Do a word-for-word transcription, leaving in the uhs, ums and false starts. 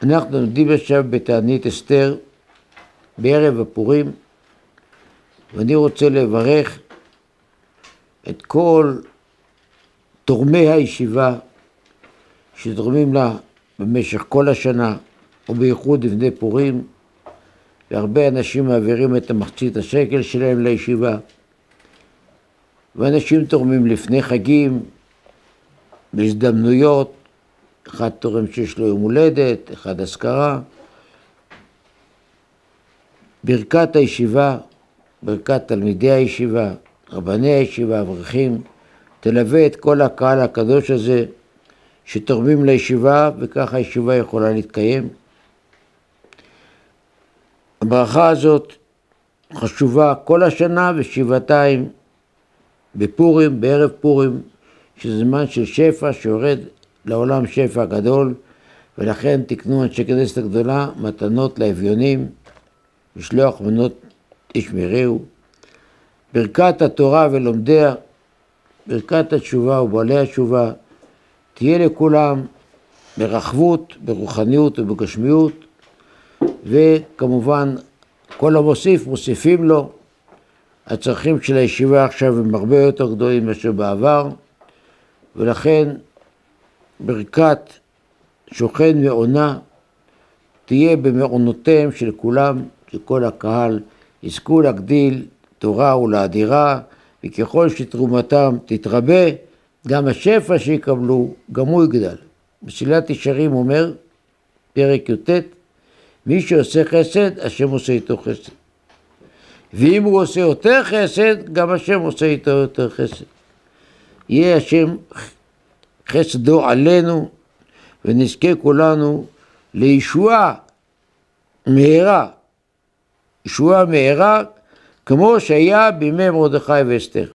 אנחנו לומדים עכשיו בתענית אסתר בערב הפורים, ואני רוצה לברך את כל תורמי הישיבה שתורמים לה במשך כל השנה, ובייחוד לפני פורים, והרבה אנשים מעבירים את המחצית השקל שלהם לישיבה, ואנשים תורמים לפני חגים, בהזדמנויות, אחד תורם שיש לו יום הולדת, אחד אזכרה. ברכת הישיבה, ברכת תלמידי הישיבה, רבני הישיבה, אברכים, תלווה את כל הקהל הקדוש הזה שתורמים לישיבה, וככה הישיבה יכולה להתקיים. הברכה הזאת חשובה כל השנה ושבעתיים בפורים, בערב פורים, שזה זמן של שפע שיורד לעולם שפע גדול, ולכן תקנו אנשי כנסת הגדולה מתנות לאביונים, משלוח מנות איש מרעהו. ברכת התורה ולומדיה, ברכת התשובה ובעלי התשובה, תהיה לכולם ברחבות, ברוחניות ובגשמיות, וכמובן כל המוסיף מוסיפים לו. הצרכים של הישיבה עכשיו הם הרבה יותר גדולים מאשר בעבר, ולכן ברכת שוכן מעונה תהיה במעונותיהם של כולם, שכל הקהל יזכו להגדיל תורה ולאדירה, וככל שתרומתם תתרבה, גם השפע שיקבלו, גם הוא יגדל. מסילת ישרים אומר, פרק י"ט, מי שעושה חסד, השם עושה איתו חסד. ואם הוא עושה יותר חסד, גם השם עושה איתו יותר חסד. יהיה השם חסדו עלינו, ונזכה כולנו לישועה מהרה, ישועה מהרה, כמו שהיה בימי מרדכי ואסתר.